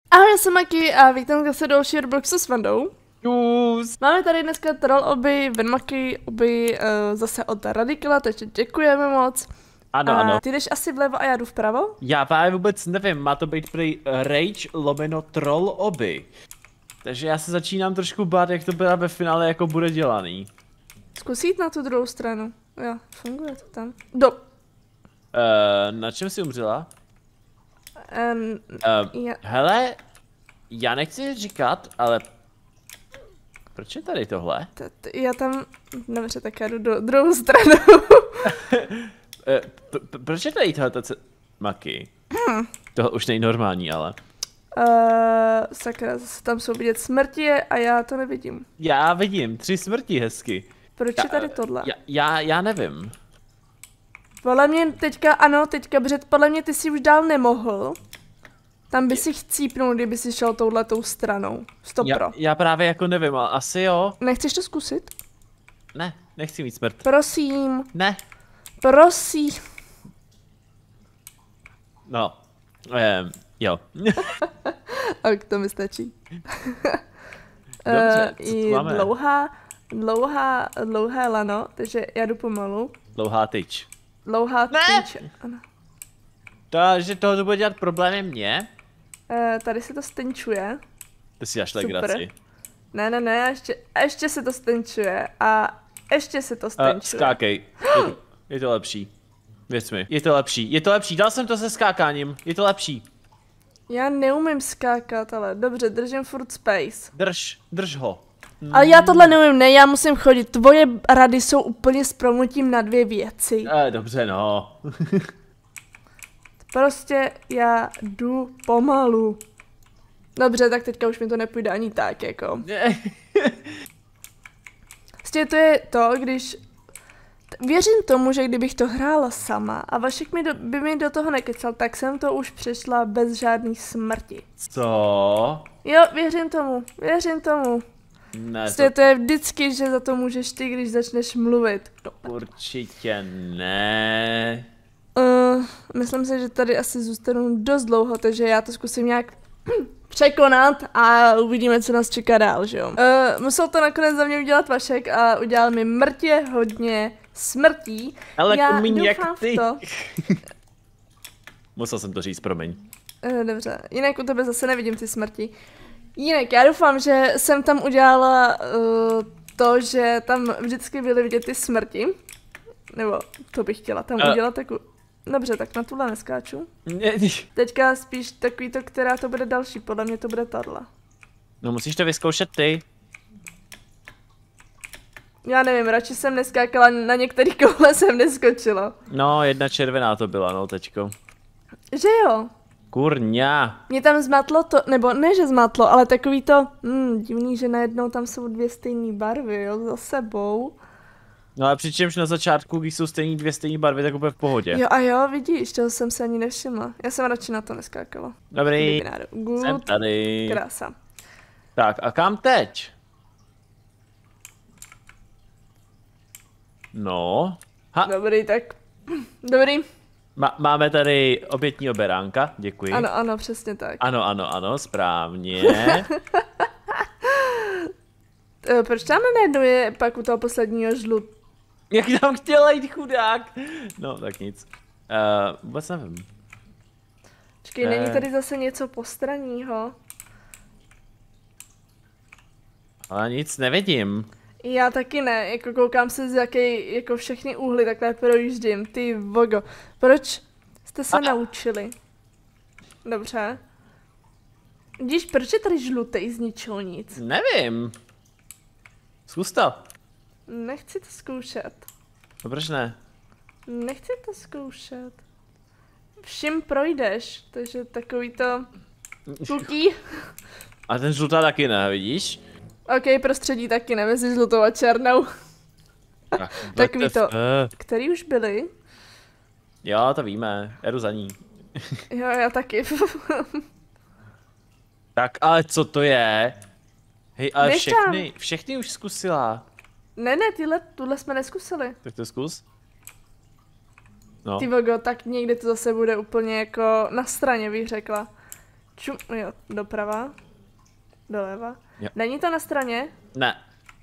Ahoj, já jsem Maki a vítám zase další Robloxu s Vandou. Čus. Máme tady dneska troll oby, Venmaky oby, zase od Radikala, takže děkujeme moc. Ano. Ty jdeš asi vlevo a já jdu vpravo? Já právě vůbec nevím, má to být prý Rage lomeno troll oby. Takže já se začínám trošku bát, jak to bude ve finále jako bude dělaný. Zkus jít na tu druhou stranu. Jo, funguje to tam. Na čem jsi umřela? Já... Hele, já nechci říkat, ale proč je tady tohle? Já tam, dobře, tak já jdu do druhou stranu. Proč je tady tohle Maki? Tohle už není normální, ale. Sakra, zase tam jsou vidět smrti a já to nevidím. Já vidím 3 smrti hezky. Proč je tady tohle? Já nevím. Podle mě teďka, ano, protože podle mě ty si už dál nemohl. Tam by si chcípnul, kdyby si šel touhletou stranou. Stopro. Já právě jako nevím, ale asi jo. Nechceš to zkusit? Ne, nechci mít smrt. Prosím. Ne. Prosím. No. Jo. Ok, to mi stačí. Dobře, co tu máme? Dlouhá lano, takže já jdu pomalu. Dlouhá tyč. Dlouhá tyč. Ano. Takže tohle bude dělat problémy mě? Tady se to stenčuje. To si až legraci. Ne, ještě se to stenčuje a ještě se to stenčuje. Skákej. Je to lepší. Věř mi. Je to lepší. Dal jsem to se skákáním. Je to lepší. Já neumím skákat, ale dobře, držím furt space. Drž ho. Ale já tohle neumím, ne, já musím chodit. Tvoje rady jsou úplně s promlutím na 2 věci. Dobře, no. Prostě já jdu pomalu. Dobře, tak teďka už mi to nepůjde ani tak, jako. Prostě to je to, když... Věřím tomu, že kdybych to hrála sama a Vašek by mi do toho nekecal, tak jsem to už přešla bez žádný smrti. Co? Jo, věřím tomu. Ne, Prostě to je vždycky, že za to můžeš ty, když začneš mluvit. Určitě ne. Myslím si, že tady asi zůstanu dost dlouho, takže já to zkusím nějak překonat a uvidíme, co nás čeká dál, že jo. Musel to nakonec za mě udělat Vašek a udělal mi mrtě hodně smrtí. Ale já míň jak doufám ty. v to. Musel jsem to říct, promiň. Dobře, jinak u tebe zase nevidím ty smrti. Jinak já doufám, že jsem tam udělala to, že tam vždycky byly vidět ty smrti. Nebo to bych chtěla tam udělat takovou... Dobře, tak na tuhle neskáču. Teďka spíš takový to, která to bude další, podle mě to bude tahle. No musíš to vyzkoušet ty. Já nevím, radši jsem neskákala, na některý koule jsem neskočila. No, 1 červená to byla, no, teďko. Že jo? Kurňa. Mě tam zmatlo to, nebo ne, že zmatlo, ale takový to, divný, že najednou tam jsou 2 stejné barvy, jo, za sebou. No a přičemž na začátku, když jsou 2 stejné barvy, tak úplně v pohodě. Jo a jo, vidíš, toho jsem se ani nevšimla. Já jsem radši na to neskákala. Dobrý, good. jsem tady. Krása. Tak a kam teď? No. Dobrý, tak. Dobrý. Máme tady obětního beránka, děkuji. Ano, přesně tak. Ano, správně. Proč tam najednou je pak u toho posledního žlut? Jak tam chtěla jít chudák? No, tak nic. Vůbec nevím. Počkej, není tady zase něco postranního? Ale nic nevidím. Já taky ne, jako koukám se z jaký, jako všechny úhly takhle projíždím, ty vogo. Proč jste se naučili? Dobře. Vidíš, proč je tady žlutej z ničeho nic? Nevím. Zkus to. Nechci to zkoušet. No proč ne? Nechci to zkoušet. Všim projdeš, takže takový to... Žlutí. A ten žlutá taky ne, vidíš? Ok, prostředí taky ne, mezi žlutou a černou. Takový to. Který už byli? Jo, to víme, já jdu za ní. Jo, já taky. Tak, ale co to je? Hej, ale všechny už zkusila. Ne, tuhle jsme neskusili. Tak to zkus. No. Ty vogo, tak někdy to zase bude úplně jako na straně, bych řekla. Jo, doprava. Doleva. Jo. Není to na straně? Ne.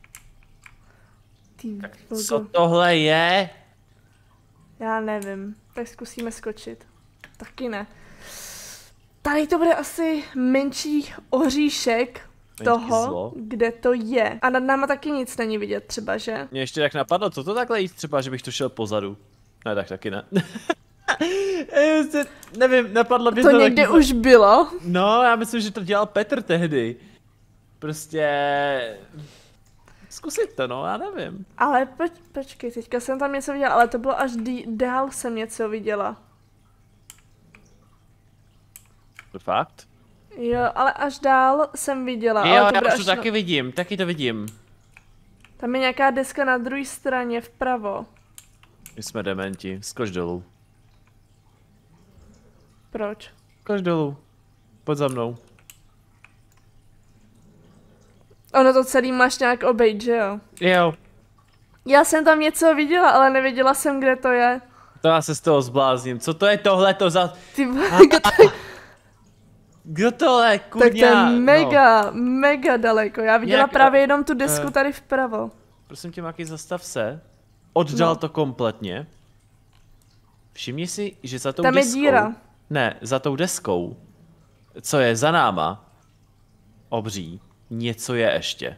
Ty Co tohle je? Já nevím. Tak zkusíme skočit. Taky ne. Tady to bude asi menší oříšek toho, zlo. kde to je. A nad náma taky nic není vidět třeba, že? Mě ještě tak napadlo, co to takhle jít třeba, že bych to šel pozadu. Ne, tak taky ne. Nevím, napadlo mě To to někde taky... už bylo. No, já myslím, že to dělal Petr tehdy. Prostě... Zkusit to, no, já nevím. Ale počkej, teďka jsem tam něco viděla, ale to bylo až dál jsem něco viděla. Fakt? Jo, ale až dál jsem viděla. Jo, ale to já bude už to až taky vidím, taky to vidím. Tam je nějaká deska na druhé straně vpravo. My jsme dementi, skoč dolů. Proč? Skoč dolů. Pojď za mnou. Ono to celý máš nějak obejít, že jo? Jo. Já jsem tam něco viděla, ale nevěděla jsem, kde to je. To já se z toho zblázním. Co to je tohleto za... Ty Kdo tohle, kurňa? Tak to je mega daleko. Já viděla Jak, právě jenom tu desku tady vpravo. Prosím tě, Maki, zastav se. Oddal No. to kompletně. Všimni si, že za tou Tam deskou... je díra. Ne, za tou deskou, co je za náma, obří, něco je ještě.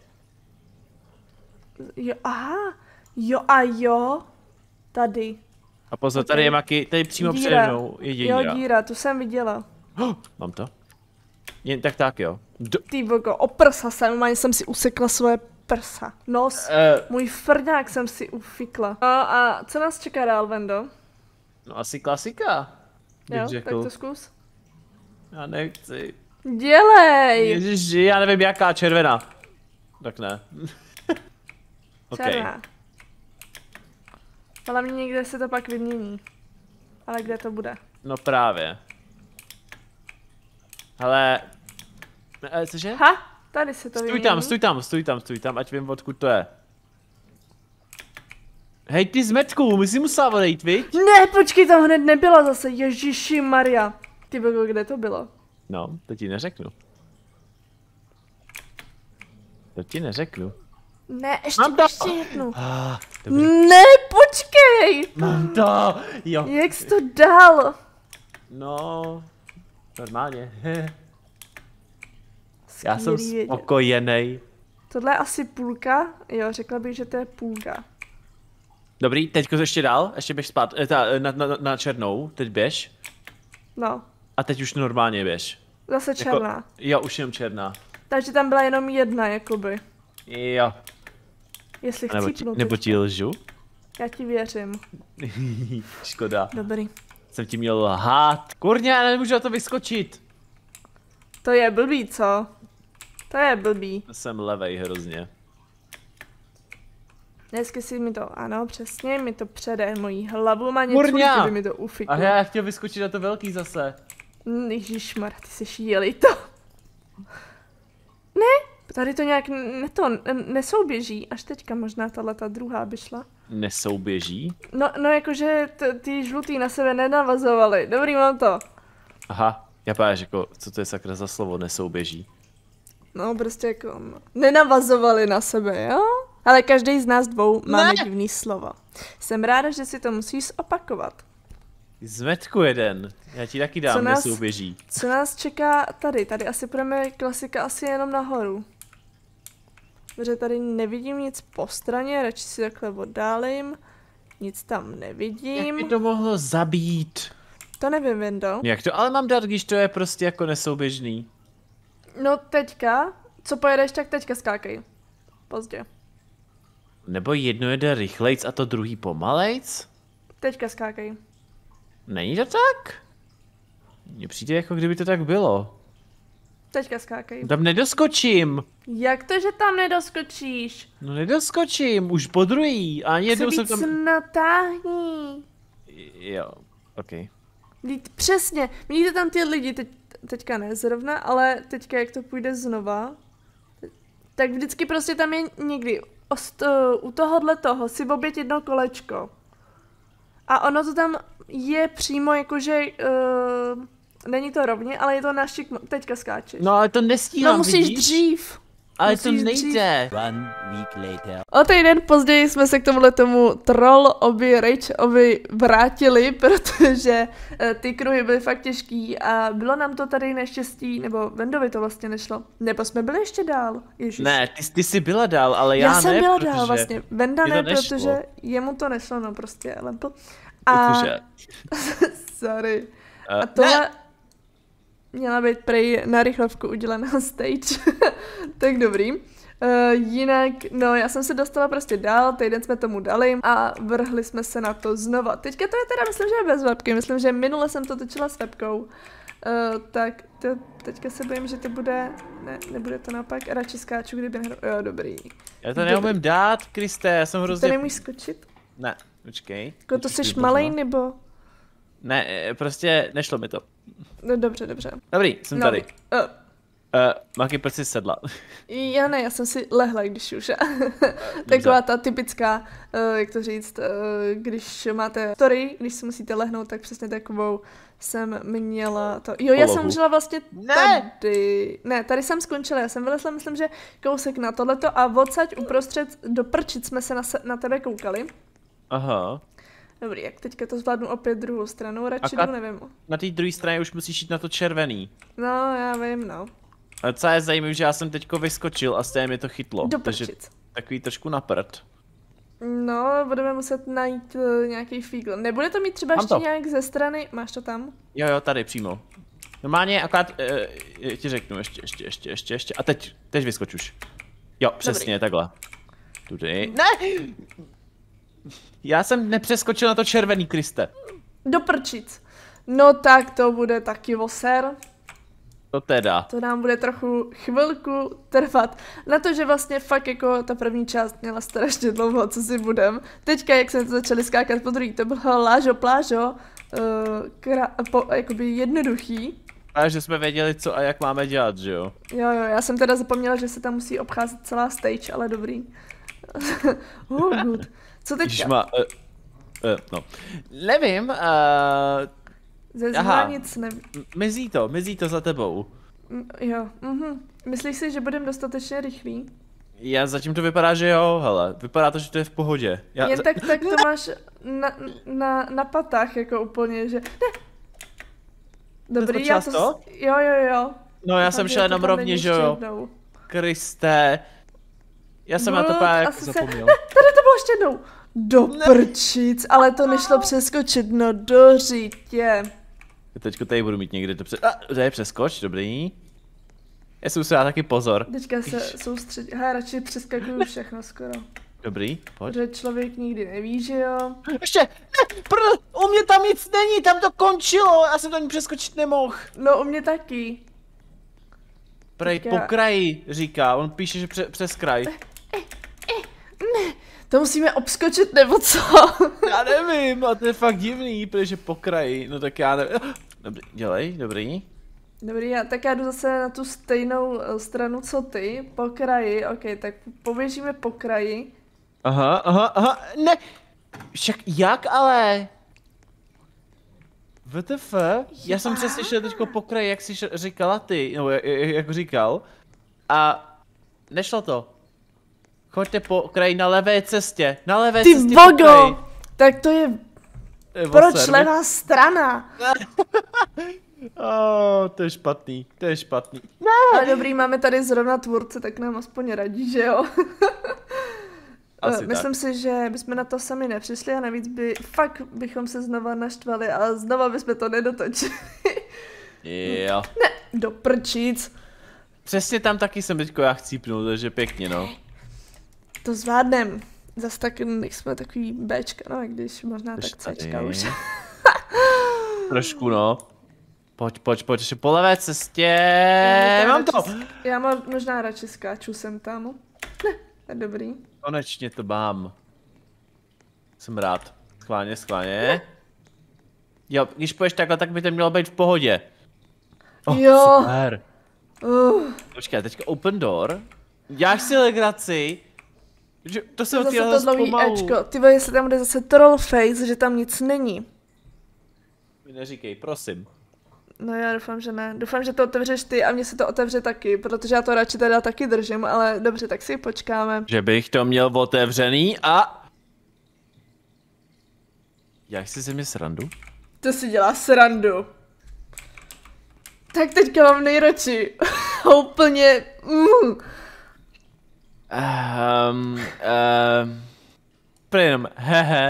Jo, aha. Jo a jo. Tady. A pozor, Ok. tady je Maki, tady přímo Díra. přede mnou je díra. Jo, díra, tu jsem viděla. Mám to? Jen tak jo. Ty bogo, o prsa jsem si usekla svoje prsa. Nos. Můj frňák jsem si ufikla. No a co nás čeká dál, Vendo? No asi klasika, bych Jo, řekl. tak to zkus. Já nechci. Dělej! Ježiši, já nevím jaká, červená. Tak ne. Černá. Ale mě někde se to pak vymění. Ale kde to bude? No právě. Ale... Cože? Ha! Tady se to Stůj vymění. tam, stůj tam, ať vím, odkud to je. Hej, ty zmetku, my si musela odejít, viď? Ne, počkej, tam hned nebyla zase, Ježíši Maria. Ty bogo, kde to bylo? No, to ti neřeknu. To ti neřeknu. Ne, ještě, Mám to! ještě jednu. Dobrý. Ne, počkej! Mám to! Jo. Jak jsi to dal? No, normálně. Já jsem Skvělý vědět. spokojenej. Tohle je asi půlka? Jo, řekla bych, že to je půlka. Dobrý, teďko ještě dál, ještě běž spát, na černou, teď běž. No, A teď už normálně běž. zase černá. Jako, jo, už jenom černá. Takže tam byla jenom jedna, jakoby. Jo. Jestli Nebo chcípnu nebo ti lžu? Já ti věřím. Škoda. Dobrý. Jsem ti měl lhát. Kurně, já nemůžu na to vyskočit. To je blbý, co? To je blbý. Jsem levej hrozně. Dnesky si mi to, ano, přesně, mi to přede mojí hlavu, má něco, Kurňa! kdyby mi to ufiklo. A já chtěl vyskočit na to velký zase. Ježišmar, ty jsi šíjelý to. Ne, tady to nějak nesouběží, až teďka možná tahleta druhá by šla. Nesouběží? No jakože ty žlutý na sebe nenavazovaly, dobrý, mám to. Aha, já páš jako, co to je sakra za slovo, nesouběží? No prostě jako, nenavazovali na sebe, jo? Ale každý z nás dvou máme divný slovo. Jsem ráda, že si to musíš opakovat. Zmetku jeden, já ti taky dám nesouběží. Co nás čeká tady? Tady asi půjdeme klasika asi jenom nahoru. Protože tady nevidím nic po straně, radši si takhle oddálím. Nic tam nevidím. Jak by to mohlo zabít? To nevím, Vendo. Jak to ale mám dát, když to je prostě jako nesouběžný? No teďka, co pojedeš, tak teďka skákej. Pozdě. Nebo jedno jede rychlejc a to druhý pomalejc? Teďka skákej. Není to tak? Mně přijde jako kdyby to tak bylo. Teďka skákej. Tam nedoskočím. Jak to, že tam nedoskočíš? No nedoskočím, už po druhý. A ani jednou jsem tam... natáhni. Jo, ok. Přesně, vidíte tam ty lidi, teďka ne zrovna, ale teďka jak to půjde znova, tak vždycky prostě tam je někdy u tohohle toho si obět jedno kolečko. A ono to tam je přímo jakože Není to rovně, ale je to na šik, teďka skáčeš. No ale to nestíhám, No musíš vidíš? dřív. Ale musíš to nejde. One week later. O týden později jsme se k tomu troll obi, rage obi vrátili, protože ty kruhy byly fakt těžký a bylo nám to tady neštěstí, nebo Vendovi to vlastně nešlo. Nebo jsme byli ještě dál, ježiš. Ne, ty jsi byla dál, ale já Já jsem ne, byla protože... dál vlastně, Venda mi to ne, nešlo. protože jemu to nešlo, no prostě, lempo. A... Protože... Sorry. A tohle... Ne. Měla být prej na rychlovku udělená stage. Tak dobrý. Jinak, no já jsem se dostala prostě dál, týden jsme tomu dali a vrhli jsme se na to znova. Teďka to je teda, myslím, že je bez webky, myslím, že minule jsem to točila s webkou. Tak to, teďka se bojím, že to bude, ne, nebude to naopak, radši skáču, kdyby nehru, jo dobrý. Já to neumím dát, Kriste, já jsem To hrozně... nemůžeš skočit? Ne, počkej. Jako to Počkej, jsi možná. malej nebo? Ne, prostě nešlo mi to. No dobře, dobře. Dobrý, jsem No, tady. Maki, proč jsi sedla? Já ne, já jsem si lehla, když už. Taková ta typická, jak to říct, když máte story, když si musíte lehnout, tak přesně takovou jsem měla to. Jo, já jsem Polohu. žila vlastně Ne! tady. Ne, tady jsem skončila, já jsem vylezla, myslím, že kousek na tohleto a odsaď uprostřed do prčic jsme se na tebe koukali. Aha. Dobrý, jak teďka to zvládnu opět druhou stranu, radši Akat- jdu, nevím. Na té druhé straně už musíš jít na to červený. No, já vím, no. Ale co je zajímavé, že já jsem teďko vyskočil a stejně mi to chytlo. Do Takže prčic. takový trošku na prd. No, budeme muset najít nějaký fígl. Nebude to mít třeba Mám ještě to. nějak ze strany, máš to tam? Jo, tady přímo. Normálně akorát ti řeknu ještě. A teď vyskoč už. Jo, přesně, takhle. Tudy. Ne! Já jsem nepřeskočil na to červený, Kriste. Do prčic. No tak to bude taky voser. To teda. To nám bude trochu chvilku trvat. Na to, že vlastně fakt jako ta první část měla strašně dlouho, co si budem. Teďka, jak jsme to začali skákat po druhý, to bylo lážo plážo, jakoby jednoduchý. A že jsme věděli, co a jak máme dělat, že jo? Jo, já jsem teda zapomněla, že se tam musí obcházet celá stage, ale dobrý. Good. Co teďka? No. Nevím, Ze aha. zla nic nevím. mizí to za tebou. Jo, Myslíš si, že budeme dostatečně rychlí? Já zatím to vypadá, že jo, hele, vypadá to, že to je v pohodě. Jen tak to máš na patách, jako úplně, že... Ne! Dobrý, já to... to? Jo. No já jsem šel jenom rovně, že jo. Kriste. Já jsem na to právě jako zapomněl. Ne, tady to bylo ještě jednou. Do prčic, ale to nešlo přeskočit, no do řítě. Teďko tady budu mít někde to to je přeskoč, dobrý. Já si musím dát taky pozor. Teďka se soustředí, radši přeskakuju všechno skoro. Dobrý, pojď. Protože člověk nikdy neví, že jo. Ještě, ne, u mě tam nic není, tam to končilo, já jsem to ani přeskočit nemohl. No u mě taky. Prej, Teďka- po kraji, říká, on píše, že přes kraj. To musíme obskočit nebo co? Já nevím, a to je fakt divný, protože po kraji, no tak já nevím. Dobrý, dělej, dobrý. Dobrý, tak já jdu zase na tu stejnou stranu co ty, po kraji, ok, tak poběžíme po kraji. Aha, ne, však jak ale? WTF? Já jsem přesně šel teďko po kraji, jak jsi říkala ty, nebo jak říkal. A nešlo to. Choďte po kraji na levé cestě, Ty cestě po kraji. vogo! Tak to je, Je proč voser, levá strana? to je špatný. Ale dobrý, máme tady zrovna tvůrce, tak nám aspoň radí, že jo? Asi Myslím si, že bychom na to sami nepřišli a navíc bychom se znova naštvali a znova bychom to nedotočili. Jo. Ne, do prčic. Přesně tam taky jsem teďko já chcípnul, takže pěkně no. To zvládnem. Zas tak nejsme takový Bčka, no i když možná Už tak Cčka tady. už. Trošku no. Pojď, ještě po levé cestě. Mám to! Já možná radši skáču sem tam. Ne, to je dobrý. Konečně to mám. Jsem rád. Schválně. Jo, když půjdeš takhle, tak by to mělo být v pohodě. Jo. Super. Počkej, teďka open door. Děláš si legraci. Že to se Zase otvíral to dlouhý Ečko. Ty vole, jestli tam bude zase troll face, že tam nic není. Mi neříkej, prosím. No já doufám, že ne. Doufám, že to otevřeš ty a mně se to otevře taky, protože já to radši teda taky držím, ale dobře, tak si počkáme. Že bych to měl otevřený a... Jak si ze mě srandu? To si dělá srandu. Tak teďka mám nejradši. Úplně... Jenom hehe.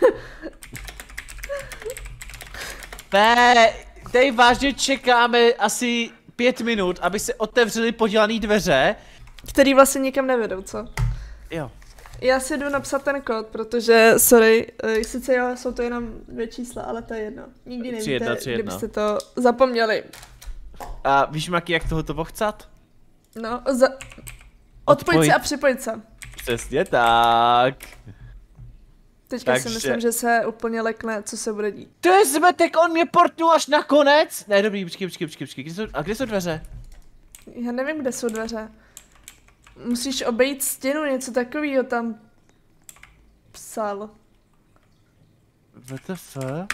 Ne, tady vážně čekáme asi 5 minut, aby se otevřely podělané dveře. Který vlastně nikam nevedou, co? Jo. Já si jdu napsat ten kód, protože, sorry, sice jo, jsou to jenom 2 čísla, ale to je jedno. Nikdy nevíte, 3-1. kdybyste to zapomněli. A víš, Maki, jak toho to pochcat? No, odpojit se a připojit se. Přesně tak. Teďka si myslím, že se úplně lekne, co se bude dít. To je zmetek, on mě portnul až nakonec. Ne, dobrý, počkej. Kde jsou dveře? Já nevím, kde jsou dveře. Musíš obejít stěnu, něco takového tam psal. WTF?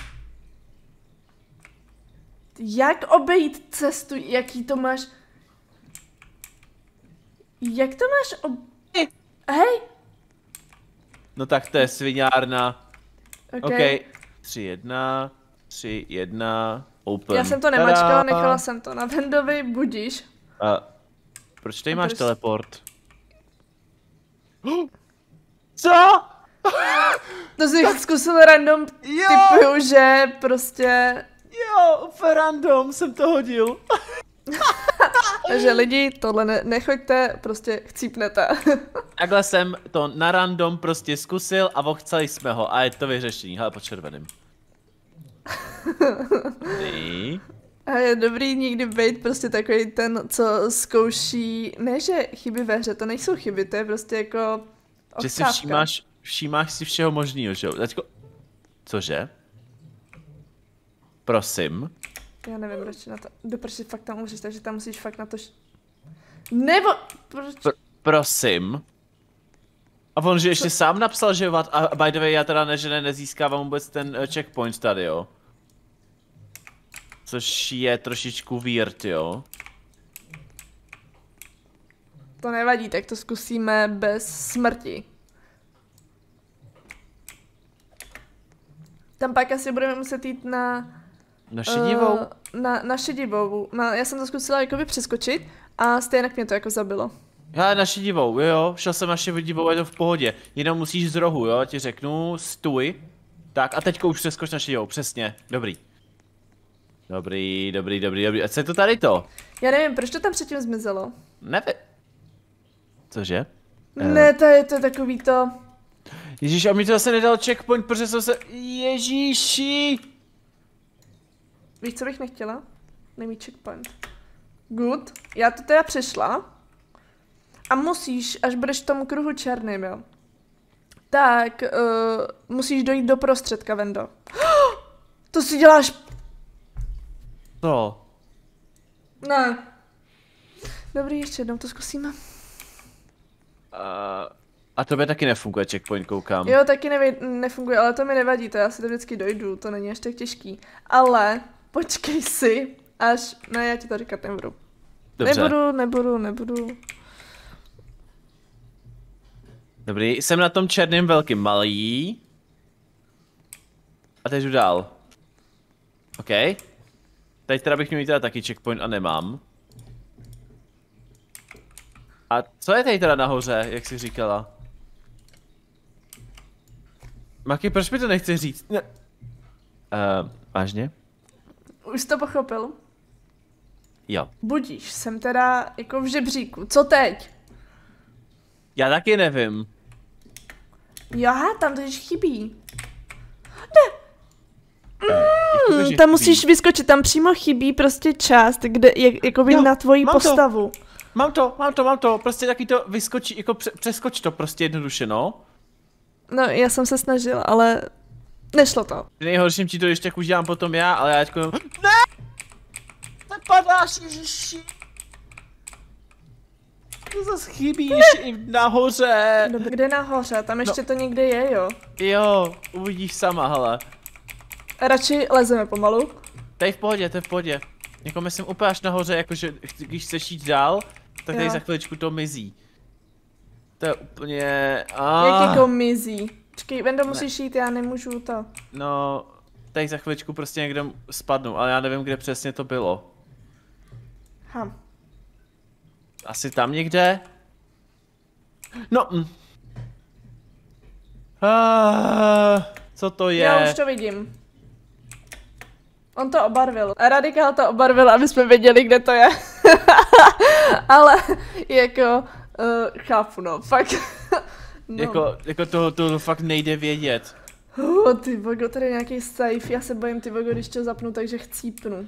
Jak obejít cestu, jaký to máš? Jak to máš Hej! No tak to je sviňárna. OK. 3-1, 3-1, open. Já jsem to nemačkala, nechala jsem to na Vendovi, budíš. Proč tady máš teleport? Co? To jsi zkusil random, typuju, že prostě... Jo, úplně random jsem to hodil. Takže lidi, tohle nechoďte, prostě chcípnete. Takhle jsem to na random prostě zkusil a ochceli jsme ho a je to vyřešení, hele po červeným. A je dobrý někdy být prostě takový ten, co zkouší, ne že chyby ve hře, to nejsou chyby, to je prostě jako že si všímáš si všeho možného, že jo? Teďko... Cože? Prosím. Já nevím, proč na to, proč fakt tam umřeš, takže tam musíš fakt na to nebo, proč? Prosím. A on, že ještě sám napsal, že a by the way, já teda nezískávám vůbec ten checkpoint tady, jo. Což je trošičku weird, jo. To nevadí, tak to zkusíme bez smrti. Tam pak asi budeme muset jít na... Na šedivou? Na šedivou. Já jsem to zkusila jakoby přeskočit a stejně mě to jako zabilo. Já na šedivou, jo, šel jsem na šedivou, je to v pohodě. Jenom musíš z rohu, jo, ti řeknu, stůj. Tak a teďko už přeskoč na šedivou, přesně, dobrý. Dobrý. A co je to tady to? Já nevím, proč to tam předtím zmizelo? Nevím. Cože? Ne, to je takový to... Ježíš, a mi to zase nedal checkpoint, protože jsem se... Ježíši! Víš, co bych nechtěla? Nemít checkpoint. Good. Já to teda přešla. A musíš, až budeš v tom kruhu černým, jo. Tak, musíš dojít do prostředka, Vendo. To si děláš... Co? Ne. Dobrý, ještě jednou to zkusíme. A tobě taky nefunguje checkpoint, koukám. Jo, taky nefunguje, ale to mi nevadí, to já si to vždycky dojdu, to není až tak těžký. Ale počkej si, až... Ne, já ti to říkat nebudu. Dobře. Nebudu. Dobrý, jsem na tom černém velkým malý. A teď jdu dál. OK. Teď teda bych měl mít teda taky checkpoint a nemám. A co je tady teda nahoře, jak jsi říkala? Maki, proč mi to nechci říct? Ne. Vážně? Už jsi to pochopil? Jo. Budíš, jsem teda jako v žebříku, co teď? Já taky nevím. Já, tam totiž chybí. Ne. Tam musíš vyskočit, tam přímo chybí prostě část, kde, jakoby jo, na tvoji postavu. Mám to, prostě taky to vyskočí, jako přeskoč to prostě jednoduše, no. No, já jsem se snažila, ale nešlo to. Nejhorším ti to ještě tak už dělám potom já, ale já teďko... Ne! Nepadáš, ježiši! To zase chybíš i nahoře. Dobře, kde nahoře? Tam ještě to někde je, jo? Jo, uvidíš sama, hele. Radši lezeme pomalu. To je v pohodě. Jako myslím úplně až nahoře, jakože když chceš jít dál, tak tady Jo. za chviličku to mizí. To je úplně... Jak jako mizí? Počkej, Vendo, musíš jít, já nemůžu to. No, tady za chviličku prostě někde spadnu, ale já nevím, kde přesně to bylo. Asi tam někde? No, co to je? Já už to vidím. On to obarvil. Radikál to obarvil, aby jsme věděli, kde to je. Ale jako chápu, no, fakt. No. Jako to fakt nejde vědět. Ty bogo, tady je nějaký safe, já se bojím, ty bogo, když to zapnu, takže chcípnu.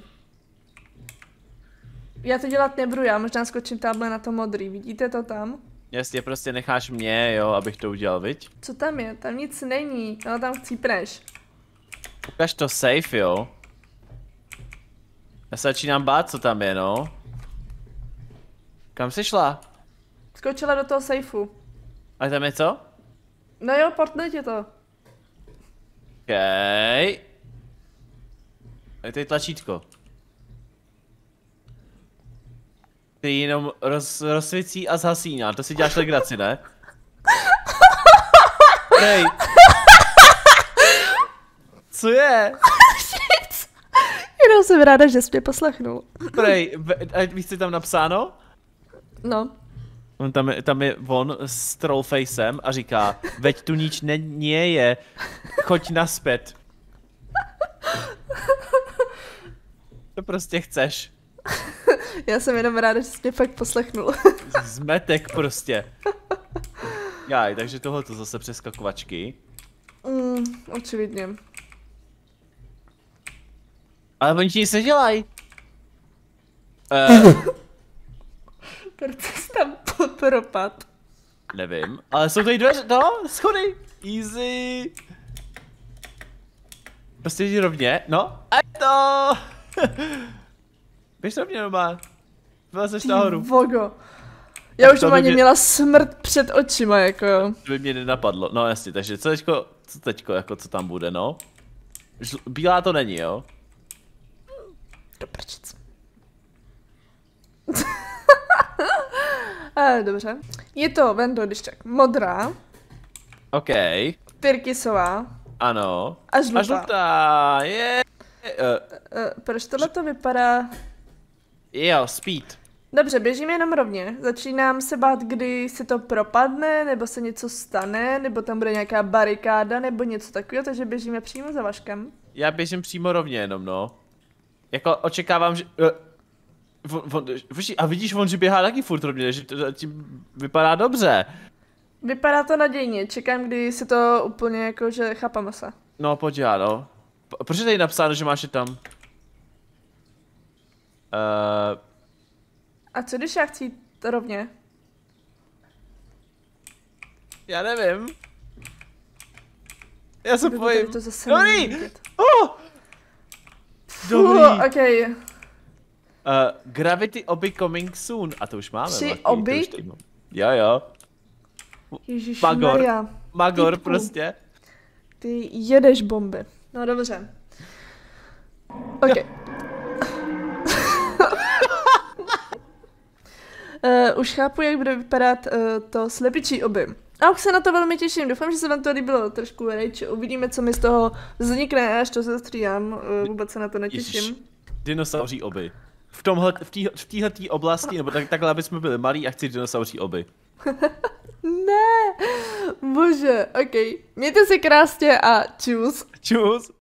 Já to dělat nebudu, já možná skočím tamhle na to modrý, vidíte to tam? Jasně, prostě necháš mě, jo, abych to udělal, viď? Co tam je? Tam nic není, no tam chcípneš. Ukaž to safe, jo. Já se začínám bát, co tam je, no. Kam jsi šla? Skočila do toho safeu. A tam je co? No jo, portne ti to. Okej. A tady tlačítko. Ty jenom rozsvící a zhasíná, to si děláš legraci, ne? Hej. Co je? Jenom jsem ráda, že jsi mě poslechnul. Prej, víš, co je tam napsáno? No. Tam je on s trollfacem a říká, veď tu nič nie je, choď naspět. To prostě chceš. Já jsem jenom ráda, že jsi mě fakt poslechnul. Zmetek prostě. Jaj, takže tohle to zase přeskakovačky. Očividně. Ale oni ti nic nedělají. Proč jsi tam propad? Nevím, ale jsou tady dveře, no, schody. Easy. Prostě jdi rovně, no, a je to. Běž rovně doma. Vylezeš nahoru. Vogo. Já už To by normálně mě- měla smrt před očima, jako jo. To by mě nenapadlo, no jasně, takže co teďko, jako co tam bude, no? Bílá to není, jo? Do prčic. Dobře. Je to, Vendo, když tak, modrá, OK, tyrkysová ano. a žlutá. A žlutá, je. Proč tohle to vypadá? Jo, speed. Dobře, běžím jenom rovně. Začínám se bát, kdy se to propadne, nebo se něco stane, nebo tam bude nějaká barikáda, nebo něco takového, takže běžíme přímo za Vaškem. Já běžím přímo rovně jenom, no. Jako očekávám, že... A vidíš, on, že běhá taky furt rovně, že to tím vypadá dobře. Vypadá to nadějně, čekám, kdy se to úplně jako, že chápeme se. No, pojď já, no. Proč je tady napsáno, že máš je tam? A co když já chci jít rovně? Já nevím. Já se Kdo bojím. tady to zase Dobrý! nemůže vidět? Oh! Dobrý. Okay. Gravity Obi coming soon. A to už máme. 3 Marky, oby? to už tady mám. Jo. Ježišmarja. Magor Typku. prostě. Ty jedeš bomby. No dobře. OK. Už chápu, jak bude vypadat to slepičí oby. A už se na to velmi těším. Doufám, že se vám to líbilo trošku rejče. Uvidíme, co mi z toho vznikne, až to zastřídám. Vůbec se na to netěším. Ježiš, dinosauří oby. V téhletý oblasti, nebo takhle, aby jsme byli malí a chci dinosauří oby. Ne, bože, OK. Mějte se krásně a čus. Čus.